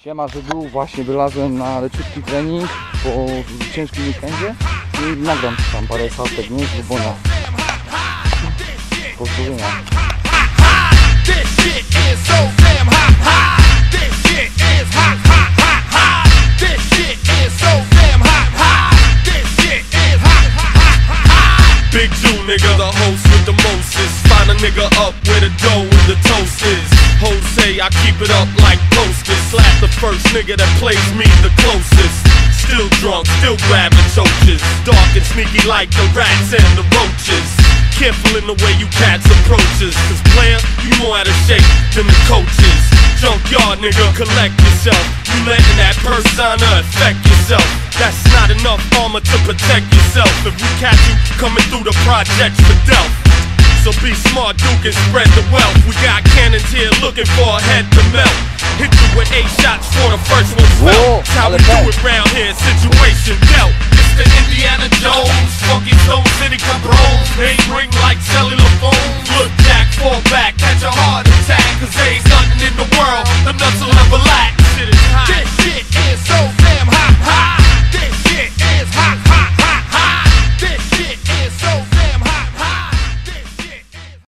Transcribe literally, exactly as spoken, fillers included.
Siema Żydu, właśnie wylazłem na leciutki trening po ciężkim weekendzie i nagram tam parę saltek, nie? Z Lubona. Pozdrowienia. Big Jew nigga, the host with the mostest. Find a nigga up where the dough and the toast is. Jose, I keep it up like posters. Slap the first nigga that plays me the closest. Still drunk, still grabbing choaches. Dark and sneaky like the rats and the roaches. Careful in the way you cats approaches. Cause player, you more out of shape than the coaches. Junkyard nigga, collect yourself. You letting that persona affect yourself. That's not enough armor to protect yourself. If we catch you coming through the projects for Delph. So be smart, Duke, and spread the wealth. We got cannons here looking for a head to melt. Hit you with eight shots for the first one fell. That's how we do it round here, situation dealt. It's the Indiana Jones, funky Stone City Cabrones. Name ring like cellular phones. Look back, fall back, catch a heart attack. Cause there ain't nothing in the world the nuts will ever lack.